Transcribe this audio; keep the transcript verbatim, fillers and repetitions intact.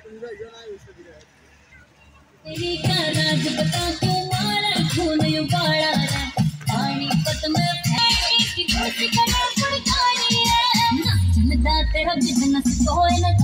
तेरी क्या राज बता तू मारा खून उबाला रे पानी पत में फेंकी की कोशिश करा पड़ जानी है ना चलदा तेरा बिजनेस कोई ना